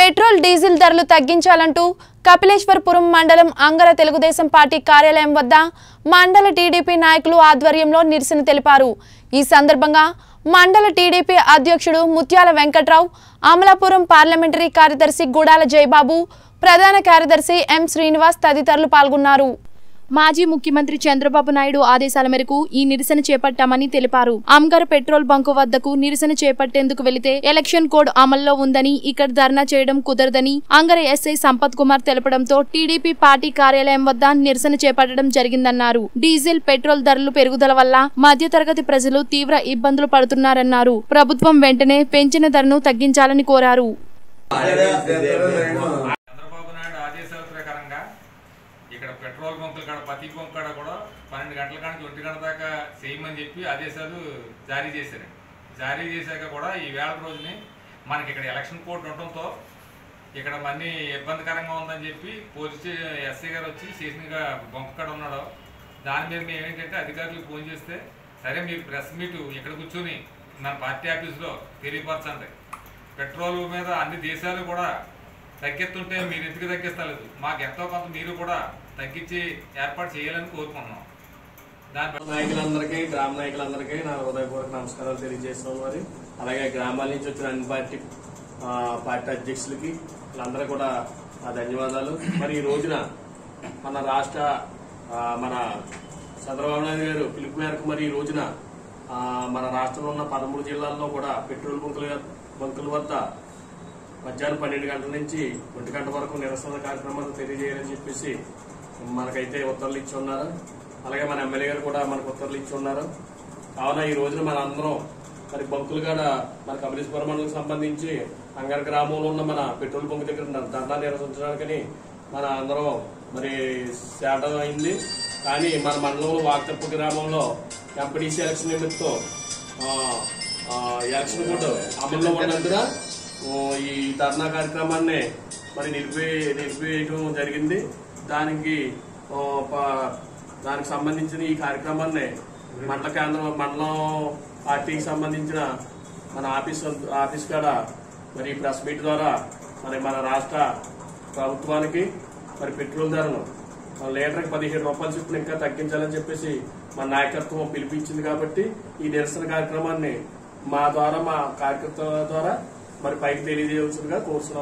Petrol diesel ధరలు తగ్గించాలంటూ కపిలేశ్వరపురం మండలం Angara Telugu Desam party కార్యాలయం వద్ద మండల టీడీపీ నాయకులు ఆధ్వర్యంలో నిరసన తెలిపారు। ఈ సందర్భంగా మండల టీడీపీ అధ్యక్షుడు ముత్యాల వెంకట్రావు, అమలాపురం పార్లమెంటరీ కార్యదర్శి గుడాల జయబాబు, ప్రధాన కార్యదర్శి ఎం శ్రీనివాస్ తదితరులు పాల్గొన్నారు। మాజీ ముఖ్యమంత్రి చంద్రబాబు నాయుడు ఆదేశాల మేరకు ఈ నిరసన చేపట్టామని తెలిపారు। అంగర్ పెట్రోల్ బంకు వద్దకు నిరసన చేపట్టేందుకు వెళితే ఎలక్షన్ కోడ్ అమల్లో ఉందని ఇక్కడ ధర్నా చేయడం కుదరదని అంగర్ ఎస్ఐ సంపత్ కుమార్ తెలపడంతో టీడీపీ పార్టీ కార్యాలయం వద్ద నిరసన చేపట్టడం జరిగిందన్నారు। డీజిల్ పెట్రోల్ ధరలు పెరుగుదల వల్ల మధ్యతరగతి ప్రజలు తీవ్ర ఇబ్బందులు పడుతున్నారన్నారు। ప్రభుత్వం వెంటనే పెంచిన ధరను తగ్గించాలని కోరారు। ఇక్కడ పెట్రోల్ బంకుల కాడ ప్రతి బంక్ కాడ కూడా 12 గంటల కాడ 1 గంట దాకా చేయమని చెప్పి ఆదేశాలు జారీ చేశారు। జారీ చేశాక కూడా ఈ వేళ రోజుని మనకి ఇక్కడ ఎలక్షన్ కోడ్ ఉండటంతో ఇక్కడ మళ్ళీ ఇబ్బందికరంగా ఉందని చెప్పి పోలీసు ఎస్ఐ గారు వచ్చి స్టేషన్గా బంక్ కాడ ఉన్నాడు। దాని మీద మేము ఏంటంటే అధికారులకు ఫోన్ చేస్తే సరే మీరు ప్రెస్ మీట్ ఇక్కడ కూర్చొని మన పార్టీ ఆఫీసులో తెలియపరచండి, పెట్రోల్ మీద అన్ని దేశాలు కూడా తగ్గిస్తుంటే మీరు ఎందుకు తగ్గిస్తలేదు, మాకు ఎంతో కొంత మీరు కూడా తగ్గించి ఏర్పాటు చేయాలని కోరుకుంటున్నాం। నాయకులందరికీ, గ్రామ నాయకులందరికీ నా హృదయపూర్వక నమస్కారాలు తెలియజేస్తున్నాం। మరి అలాగే గ్రామాల నుంచి వచ్చిన అన్ని పార్టీ అధ్యక్షులకి వీళ్ళందరూ కూడా నా ధన్యవాదాలు। మరి ఈ రోజున మన రాష్ట్ర మన చంద్రబాబు నాయుడు గారు పిలుపు మేరకు మరి ఈ రోజున మన రాష్ట్రంలో ఉన్న 13 జిల్లాల్లో కూడా పెట్రోల్ బంకుల వద్ద మధ్యాహ్నం 12 గంటల నుంచి 1 గంట వరకు నిరసన కార్యక్రమాలు తెలియజేయాలని చెప్పేసి మనకైతే ఉత్తర్వులు ఇచ్చి ఉన్నారు। అలాగే మన ఎమ్మెల్యే గారు కూడా మనకు ఉత్తర్వులు ఇచ్చి ఉన్నారు। కావున ఈ రోజున మన అందరం మరి బంకులు కూడా మన కపిలేశ్వరం మండలికి సంబంధించి అంగర్ గ్రామంలో ఉన్న మన పెట్రోల్ బంక్ దగ్గర ధర్నా నిర్వహించడానికని మన అందరం మరి సేవడం అయింది। కానీ మన మండలంలో వాక్తప్పు గ్రామంలో ఎంపీడీసీ ఎలక్షన్ నిమిత్తం ఎలక్షన్ కోడ్ అమల్లో ఉన్నందున ఈ ధర్నా కార్యక్రమాన్ని మరి నిలిపివేయడం జరిగింది। దానికి సంబంధించిన ఈ కార్యక్రమాన్ని మండలం పార్టీకి సంబంధించిన మన ఆఫీస్ కాడ మరి ప్రెస్ మీట్ ద్వారా మరి మన రాష్ట్ర ప్రభుత్వానికి మరి పెట్రోల్ ధరను లీటర్కి 17 రూపాయలు చొప్పున ఇంకా తగ్గించాలని చెప్పేసి మన నాయకత్వం పిలిపించింది। కాబట్టి ఈ నిరసన కార్యక్రమాన్ని మా కార్యకర్తల ద్వారా మరి పైకి తెలియజేయవలసిందిగా కోరుతున్నాం।